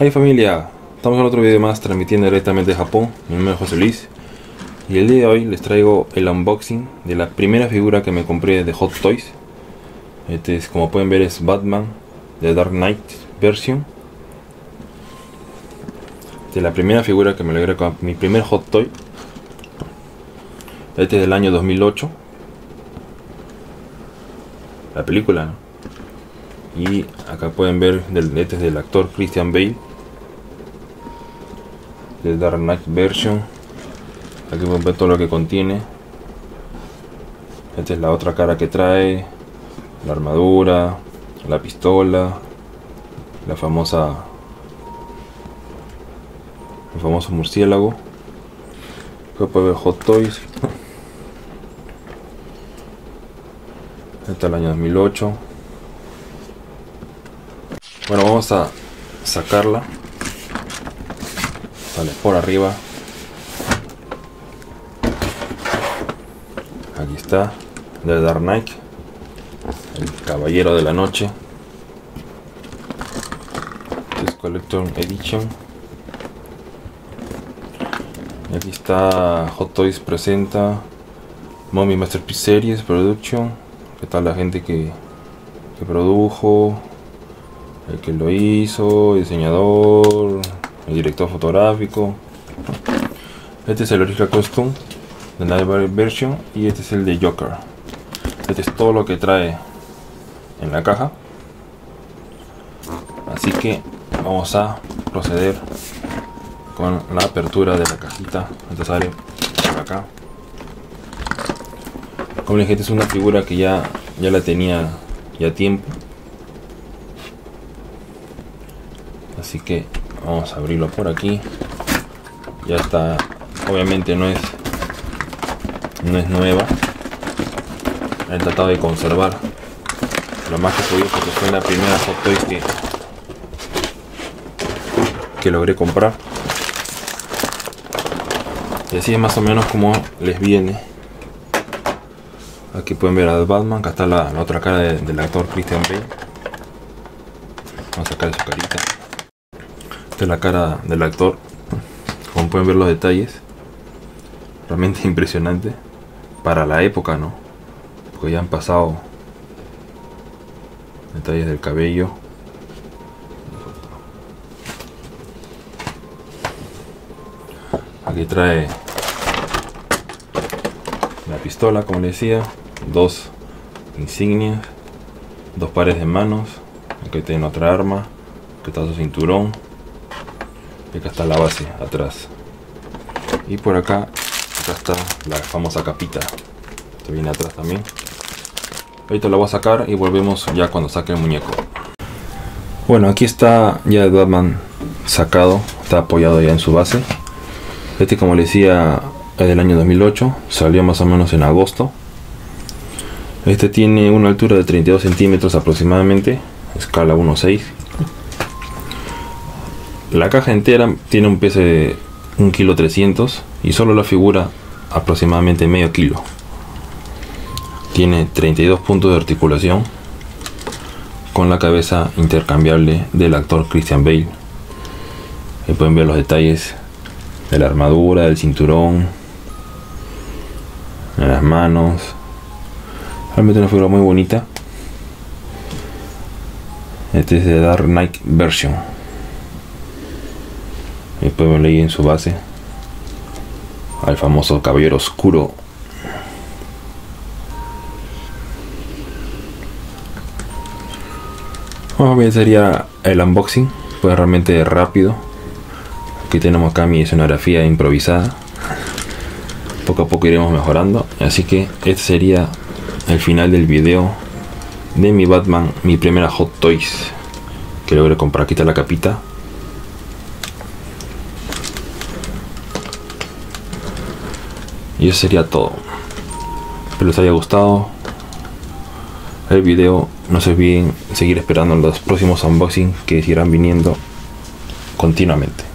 Hey familia, estamos en otro video más transmitiendo directamente de Japón. Mi nombre es José Luis y el día de hoy les traigo el unboxing de la primera figura que me compré de Hot Toys. Este es, como pueden ver, es Batman de Dark Knight version. De la primera figura que me logré con mi primer Hot Toy. Este es del año 2008. La película, ¿no? Y acá pueden ver, este es del actor Christian Bale, de Dark Knight version. Aquí pueden ver todo lo que contiene. Esta es la otra cara que trae, la armadura, la pistola, el famoso murciélago. Acá pueden ver Hot Toys. Este es el año 2008. Bueno, vamos a sacarla. Sale por arriba. Aquí está, de Dark Knight, el caballero de la noche. Este es Collector Edition. Y aquí está Hot Toys presenta Mommy Masterpiece Series Production. ¿Qué tal la gente que produjo? El que lo hizo, el diseñador, el director fotográfico. Este es el Original Costume de Night version y este es el de Joker. Este es todo lo que trae en la caja. Así que vamos a proceder con la apertura de la cajita. Esto sale por acá. Como les dije, esta es una figura que ya la tenía ya tiempo. Así que vamos a abrirlo por aquí. Ya está, obviamente no es nueva. He tratado de conservar lo más que pude porque fue la primera Hot Toys que logré comprar. Y así es más o menos como les viene. Aquí pueden ver al Batman. Acá está la otra cara del actor Christian Bale. Vamos a sacar su carita. Esta es la cara del actor. Como pueden ver los detalles, realmente impresionante para la época, ¿no? Porque ya han pasado detalles del cabello. Aquí trae la pistola, como les decía, dos insignias, dos pares de manos. Aquí tiene otra arma, que está su cinturón. Y acá está la base atrás. Y por acá está la famosa capita. Esto viene atrás también. Ahorita la voy a sacar y volvemos ya cuando saque el muñeco. Bueno, aquí está ya el Batman sacado. Está apoyado ya en su base. Este, como les decía, es del año 2008. Salió más o menos en agosto. Este tiene una altura de 32 centímetros aproximadamente. Escala 1.6. La caja entera tiene un peso de 1,3 kg y solo la figura aproximadamente medio kilo. Tiene 32 puntos de articulación con la cabeza intercambiable del actor Christian Bale. Ahí pueden ver los detalles de la armadura, del cinturón, de las manos. Realmente una figura muy bonita. Este es de Dark Knight version. Y pueden leer en su base al famoso caballero oscuro. Bueno, bien, sería el unboxing. Pues realmente rápido. Aquí tenemos acá mi escenografía improvisada. Poco a poco iremos mejorando. Así que este sería el final del video de mi Batman, mi primera Hot Toys que logré comprar. Aquí está la capita. Y eso sería todo. Espero les haya gustado el video. No se olviden seguir esperando los próximos unboxings que irán viniendo continuamente.